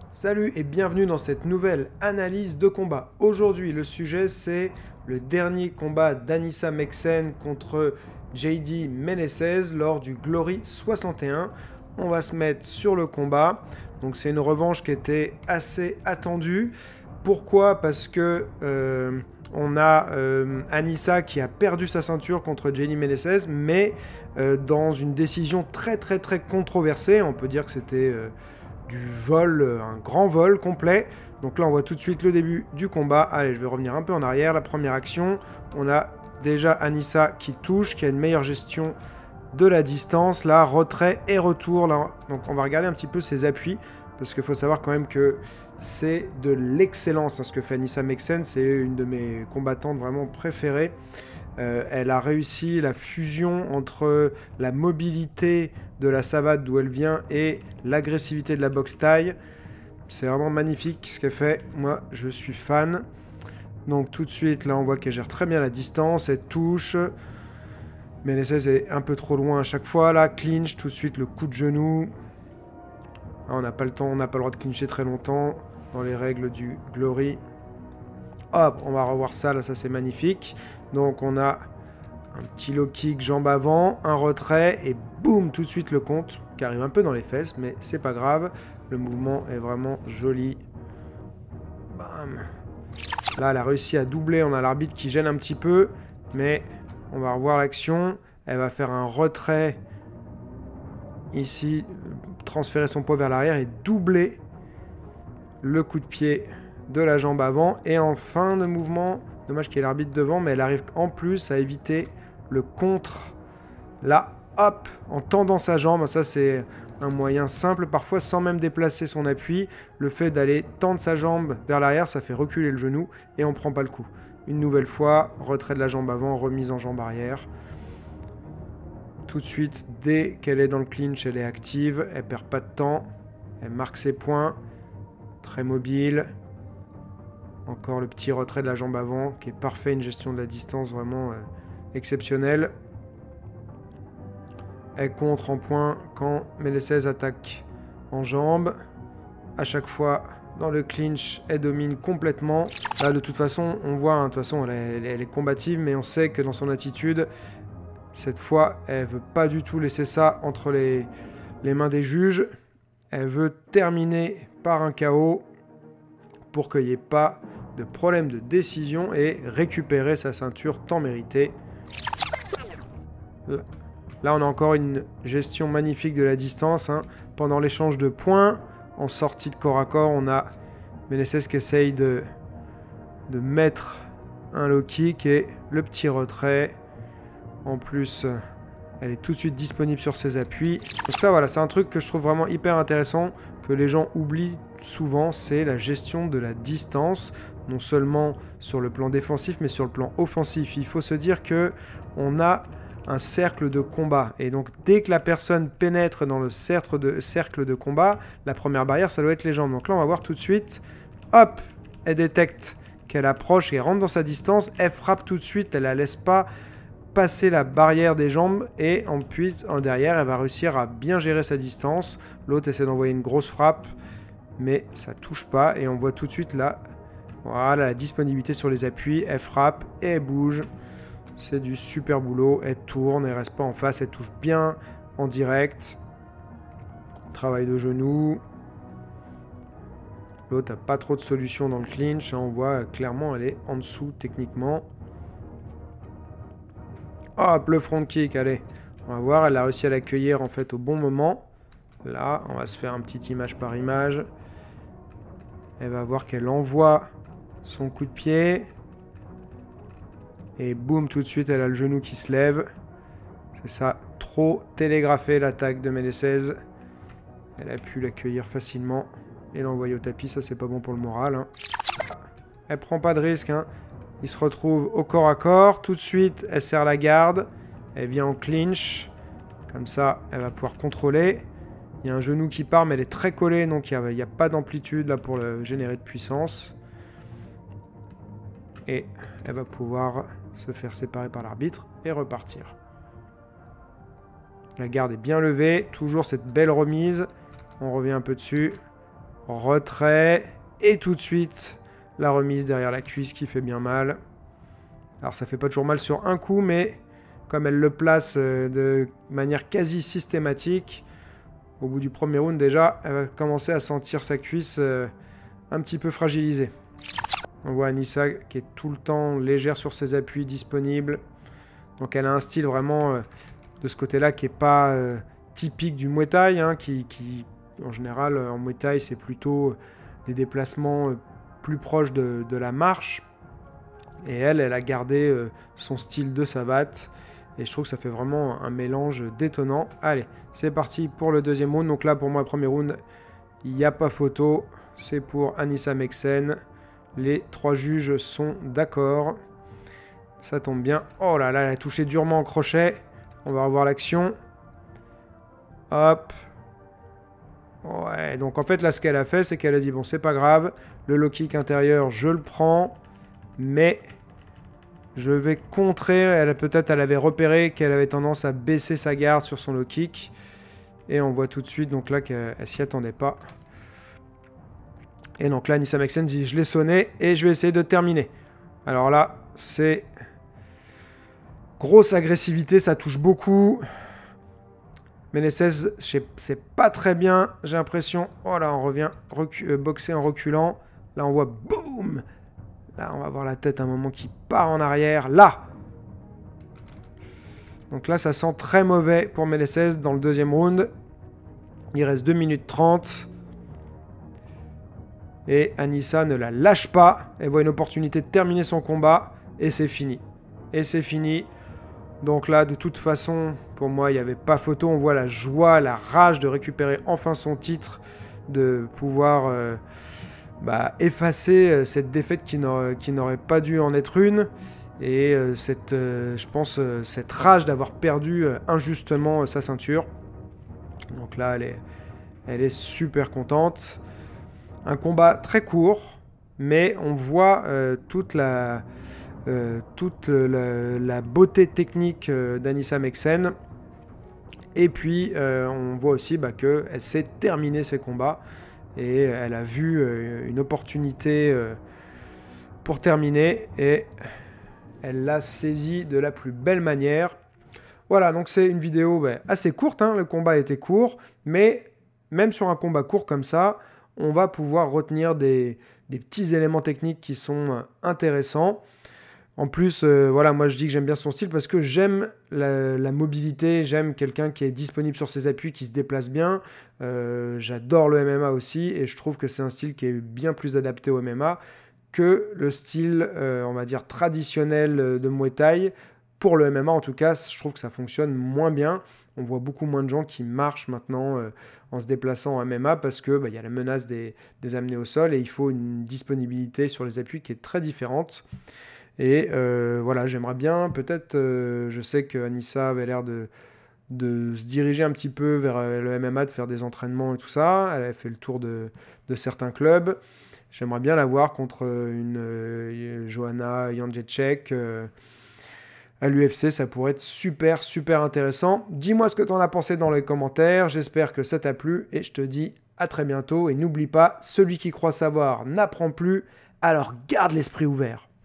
Salut et bienvenue dans cette nouvelle analyse de combat. Aujourd'hui, le sujet c'est le dernier combat d'Anissa Meksen contre JD Menezes lors du Glory 61. On va se mettre sur le combat. Donc c'est une revanche qui était assez attendue. Pourquoi? Parce que on a Anissa qui a perdu sa ceinture contre JD Menezes, mais dans une décision très controversée. On peut dire que c'était du vol, un grand vol complet. Donc là, on voit tout de suite le début du combat. Allez, je vais revenir un peu en arrière. La première action, on a déjà Anissa qui touche, qui a une meilleure gestion de la distance. Là, retrait et retour. Là, donc on va regarder un petit peu ses appuis, parce qu'il faut savoir quand même que c'est de l'excellence, hein, ce que fait Anissa Meksen. C'est une de mes combattantes vraiment préférées. Elle a réussi la fusion entre la mobilité de la savate d'où elle vient et l'agressivité de la boxe thaï. C'est vraiment magnifique ce qu'elle fait. Moi, je suis fan. Donc tout de suite, là, on voit qu'elle gère très bien la distance. Elle touche. Menezes est un peu trop loin à chaque fois. Là, clinch, tout de suite, le coup de genou. Ah, on n'a pas le temps, on n'a pas le droit de clincher très longtemps dans les règles du Glory. Hop, on va revoir ça, là, ça c'est magnifique. Donc on a un petit low kick, jambe avant, un retrait, et boum, tout de suite le compte, qui arrive un peu dans les fesses, mais c'est pas grave. Le mouvement est vraiment joli. Bam. Là, elle a réussi à doubler, on a l'arbitre qui gêne un petit peu, mais on va revoir l'action. Elle va faire un retrait ici, transférer son poids vers l'arrière et doubler le coup de pied de la jambe avant. Et en fin de mouvement, dommage qu'il y ait l'arbitre devant, mais elle arrive en plus à éviter le contre. Là, hop, en tendant sa jambe, ça c'est un moyen simple, parfois sans même déplacer son appui. Le fait d'aller tendre sa jambe vers l'arrière, ça fait reculer le genou et on prend pas le coup. Une nouvelle fois, retrait de la jambe avant, remise en jambe arrière. Tout de suite, dès qu'elle est dans le clinch, elle est active, elle perd pas de temps, elle marque ses points, très mobile. Encore le petit retrait de la jambe avant qui est parfait, une gestion de la distance vraiment exceptionnelle. Elle contre en point quand Menezes attaque en jambe. À chaque fois, dans le clinch, elle domine complètement. Là, de toute façon, on voit, hein, de toute façon, elle est combative, mais on sait que dans son attitude, cette fois, elle veut pas du tout laisser ça entre les mains des juges. Elle veut terminer par un KO pour qu'il n'y ait pas de problème de décision et récupérer sa ceinture tant méritée. Là, on a encore une gestion magnifique de la distance. Hein. Pendant l'échange de points, en sortie de corps à corps, on a Menezes qui essaye de mettre un low kick et le petit retrait. En plus, elle est tout de suite disponible sur ses appuis. Donc ça, voilà, c'est un truc que je trouve vraiment hyper intéressant, que les gens oublient souvent, c'est la gestion de la distance, non seulement sur le plan défensif, mais sur le plan offensif. Il faut se dire que on a un cercle de combat. Et donc, dès que la personne pénètre dans le cercle de combat, la première barrière, ça doit être les jambes. Donc là, on va voir tout de suite. Hop, elle détecte qu'elle approche et rentre dans sa distance. Elle frappe tout de suite, elle la laisse pas passer la barrière des jambes. Et ensuite, en derrière, elle va réussir à bien gérer sa distance. L'autre essaie d'envoyer une grosse frappe, mais ça touche pas. Et on voit tout de suite là, voilà, la disponibilité sur les appuis. Elle frappe et elle bouge. C'est du super boulot. Elle tourne, elle reste pas en face, elle touche bien en direct. Travail de genou. L'autre n'a pas trop de solution dans le clinch. On voit clairement elle est en dessous techniquement. Hop, le front kick, allez. On va voir, elle a réussi à l'accueillir en fait au bon moment. Là, on va se faire un petit image par image. Elle va voir qu'elle envoie son coup de pied. Et boum, tout de suite, elle a le genou qui se lève. C'est ça, trop télégraphé l'attaque de Menezes. Elle a pu l'accueillir facilement et l'envoyer au tapis. Ça, c'est pas bon pour le moral. Hein. Elle prend pas de risque. Hein. Il se retrouve au corps à corps. Tout de suite, elle serre la garde. Elle vient en clinch. Comme ça, elle va pouvoir contrôler. Il y a un genou qui part, mais elle est très collée. Donc, il n'y a pas d'amplitude là pour le générer de puissance. Et elle va pouvoir se faire séparer par l'arbitre et repartir. La garde est bien levée. Toujours cette belle remise. On revient un peu dessus. Retrait. Et tout de suite, la remise derrière la cuisse qui fait bien mal. Alors ça fait pas toujours mal sur un coup, mais comme elle le place de manière quasi systématique, au bout du premier round déjà, elle va commencer à sentir sa cuisse un petit peu fragilisée. On voit Anissa qui est tout le temps légère sur ses appuis disponibles. Donc elle a un style vraiment de ce côté-là qui n'est pas typique du Muay Thai, hein, qui en général en Muay Thai c'est plutôt des déplacements plus proches de la marche. Et elle a gardé son style de savate. Et je trouve que ça fait vraiment un mélange détonnant. Allez, c'est parti pour le deuxième round. Donc là, pour moi, le premier round, il n'y a pas photo. C'est pour Anissa Meksen. Les 3 juges sont d'accord. Ça tombe bien. Oh là là, elle a touché durement au crochet. On va revoir l'action. Hop. Ouais, donc en fait, là, ce qu'elle a fait, c'est qu'elle a dit, bon, c'est pas grave. Le low kick intérieur, je le prends. Mais je vais contrer. Peut-être elle avait repéré qu'elle avait tendance à baisser sa garde sur son low kick. Et on voit tout de suite donc là qu'elle s'y attendait pas. Et donc là, Anissa Meksen dit je l'ai sonné et je vais essayer de terminer. Alors là, c'est grosse agressivité, ça touche beaucoup. Menezes, c'est pas très bien, j'ai l'impression. Oh là, on revient boxer en reculant. Là, on voit boum. Là, on va voir la tête à un moment qui part en arrière. Là. Donc là, ça sent très mauvais pour Menezes dans le deuxième round. Il reste 2 minutes 30. Et Anissa ne la lâche pas. Elle voit une opportunité de terminer son combat. Et c'est fini. Et c'est fini. Donc là, de toute façon, pour moi, il n'y avait pas photo. On voit la joie, la rage de récupérer enfin son titre. De pouvoir effacer cette défaite qui n'aurait pas dû en être une. Et je pense, cette rage d'avoir perdu injustement sa ceinture. Donc là, elle est super contente. Un combat très court, mais on voit toute la beauté technique d'Anissa Meksen. Et puis, on voit aussi qu'elle sait terminer ses combats. Et elle a vu une opportunité pour terminer. Et elle l'a saisie de la plus belle manière. Voilà, donc c'est une vidéo assez courte. Hein, le combat était court. Mais même sur un combat court comme ça, on va pouvoir retenir des petits éléments techniques qui sont intéressants. En plus, moi je dis que j'aime bien son style parce que j'aime la mobilité, j'aime quelqu'un qui est disponible sur ses appuis, qui se déplace bien. J'adore le MMA aussi et je trouve que c'est un style qui est bien plus adapté au MMA que le style, on va dire, traditionnel de Muay Thai. Pour le MMA en tout cas, je trouve que ça fonctionne moins bien. On voit beaucoup moins de gens qui marchent maintenant en se déplaçant en MMA parce que y a la menace des amener au sol et il faut une disponibilité sur les appuis qui est très différente. Et voilà, j'aimerais bien, peut-être, je sais qu'Anissa avait l'air de se diriger un petit peu vers le MMA, de faire des entraînements et tout ça. Elle a fait le tour de certains clubs. J'aimerais bien la voir contre une Joanna Jędrzejczyk. À l'UFC, ça pourrait être super, super intéressant. Dis-moi ce que tu en as pensé dans les commentaires. J'espère que ça t'a plu et je te dis à très bientôt. Et n'oublie pas, celui qui croit savoir n'apprend plus, alors garde l'esprit ouvert.